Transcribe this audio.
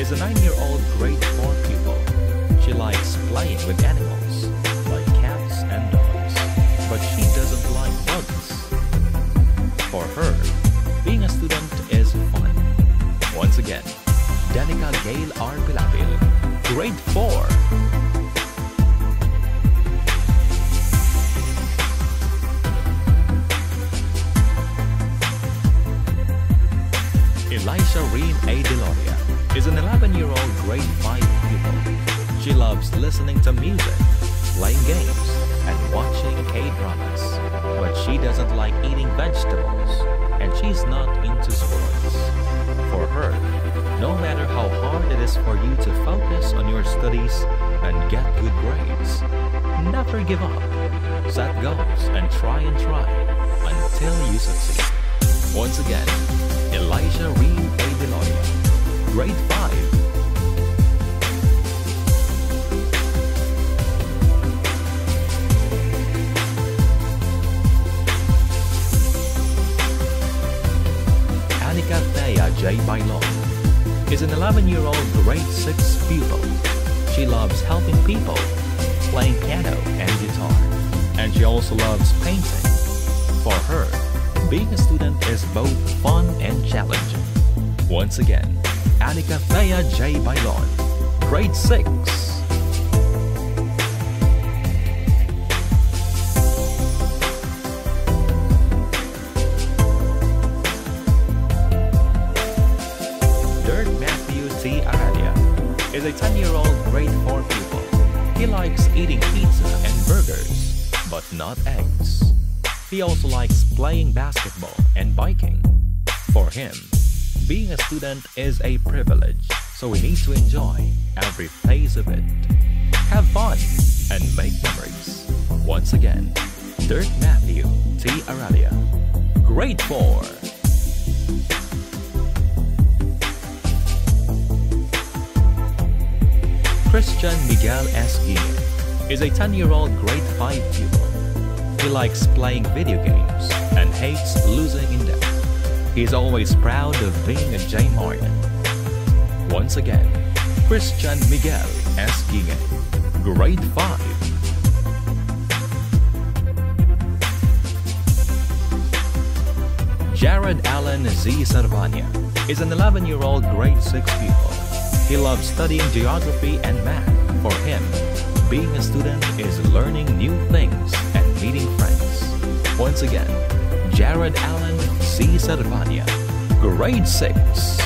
is a 9-year-old grade 4 pupil. She likes playing with animals, like cats and dogs, but she doesn't like bugs. For her, being a student is fun. Once again, Danica Gail R. Pilapil, grade 4. Elisha Reem A. Deloria is an 11-year-old grade 5 pupil. She loves listening to music, playing games, and watching K-dramas. But she doesn't like eating vegetables, and she's not into sports. For her, no matter how hard it is for you to focus on your studies and get good grades, never give up. Set goals and try until you succeed. Once again, Elisha Reem A. Deloria, grade 5. Anika Thea J. Bailon is an 11-year-old grade 6 pupil. She loves helping people, playing piano and guitar, and she also loves painting. For her, being a student is both fun and challenging. Once again, Anika Thea J. Bailon, grade 6. Dirk Matthew T. Aradia is a 10-year-old grade 4 pupil. He likes eating pizza and burgers, but not eggs. He also likes playing basketball and biking. For him, being a student is a privilege, so we need to enjoy every phase of it. Have fun and make memories. Once again, Dirk Matthew T. Aradia, grade 4. Christian Miguel S. Guillen is a 10-year-old grade 5 pupil. He likes playing video games and hates losing in them. He's always proud of being a J. Marian. Once again, Christian Miguel S. Guillen, grade 5. Jared Allen Z. Sarvania is an 11-year-old grade 6 pupil. He loves studying geography and math. For him, being a student is learning new things and meeting friends. Once again, Jared Allen C. Sarvania, grade 6.